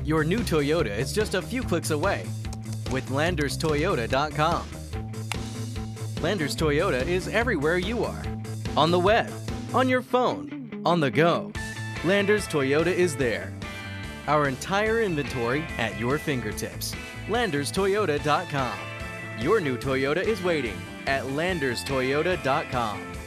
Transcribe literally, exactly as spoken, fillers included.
Your new Toyota is just a few clicks away with Landers Toyota dot com. Landers Toyota is everywhere you are. On the web, on your phone, on the go. Landers Toyota is there. Our entire inventory at your fingertips. Landers Toyota dot com. Your new Toyota is waiting at Landers Toyota dot com.